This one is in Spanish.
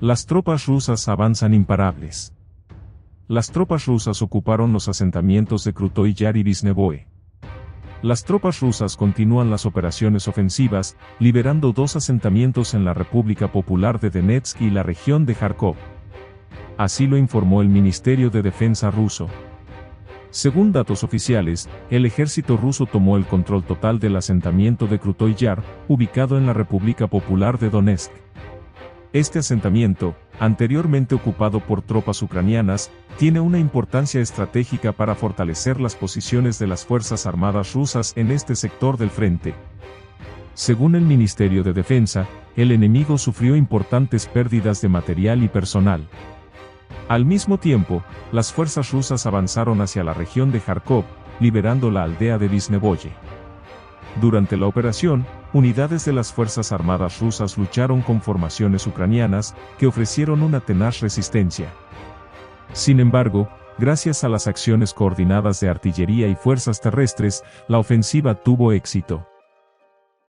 Las tropas rusas avanzan imparables. Las tropas rusas ocuparon los asentamientos de Krutoy Yar y Visnevoe. Las tropas rusas continúan las operaciones ofensivas, liberando 2 asentamientos en la República Popular de Donetsk y la región de Kharkov. Así lo informó el Ministerio de Defensa ruso. Según datos oficiales, el ejército ruso tomó el control total del asentamiento de Krutoy Yar, ubicado en la República Popular de Donetsk. Este asentamiento, anteriormente ocupado por tropas ucranianas, tiene una importancia estratégica para fortalecer las posiciones de las Fuerzas Armadas rusas en este sector del frente. Según el Ministerio de Defensa, el enemigo sufrió importantes pérdidas de material y personal. Al mismo tiempo, las fuerzas rusas avanzaron hacia la región de Kharkov, liberando la aldea de Visnevoye. Durante la operación, unidades de las Fuerzas Armadas rusas lucharon con formaciones ucranianas, que ofrecieron una tenaz resistencia. Sin embargo, gracias a las acciones coordinadas de artillería y fuerzas terrestres, la ofensiva tuvo éxito.